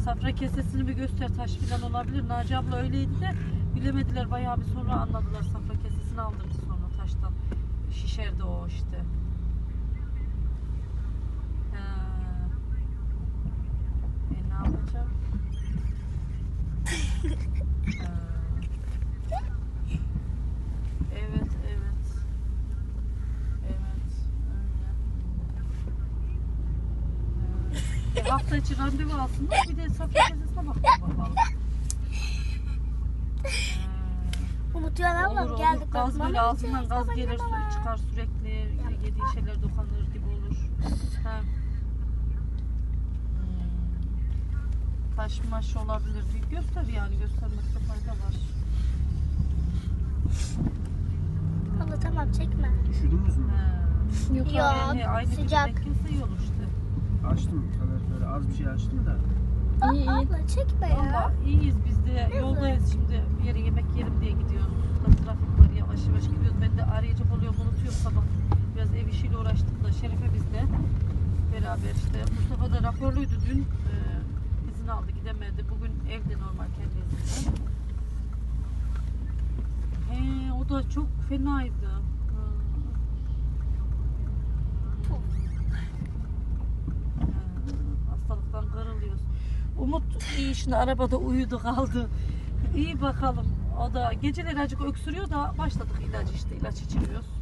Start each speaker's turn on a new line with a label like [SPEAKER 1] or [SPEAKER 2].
[SPEAKER 1] Safra kesesini bir göster, taş filan olabilir. Naci abla öyleydi de bilemediler, bayağı bir sonra anladılar. Safra kesesini aldırdı sonra taştan. Şişerdi o işte. Ne yapacağım? Evet, evet. Evet, öyle. Hafta içi randevu alsınlar, bir de Safra kesesine bakalım.
[SPEAKER 2] Unutuyor ama
[SPEAKER 1] Olur,
[SPEAKER 2] geldik.
[SPEAKER 1] olur. Gaz böyle ağzından gaz gelir, çıkar sürekli, yediği şeyler dokanır gibi olur. Taş maş olabilir. Bir göster, yani göstermekte fayda var.
[SPEAKER 2] Abla tamam çekme.
[SPEAKER 3] Üşüdünüz mü?
[SPEAKER 2] Yok,
[SPEAKER 1] Aynı
[SPEAKER 2] sıcak.
[SPEAKER 1] bir denk iyi olur işte.
[SPEAKER 3] Açtım. Bu kadar böyle az bir şey açtım da.
[SPEAKER 2] Abla çekme ya.
[SPEAKER 1] Valla iyiyiz biz de, yoldayız şimdi, bir yere yemek yerim diye gidiyoruz. Usta trafik var, yavaş yavaş gidiyoruz. Ben de arayacak oluyorum, unutuyorum sabah. Biraz ev işiyle uğraştık da Şerife bizle beraber işte. Mustafa da raporluydu dün, izin aldı, gidemedi. Bugün evde normal kendi izinde. O da çok fenaydı. Hastalıktan kırılıyoruz. Umut iyi, şimdi arabada uyudu kaldı. İyi bakalım. O da geceleri acık öksürüyor da başladık ilaç, işte ilaç içiriyoruz.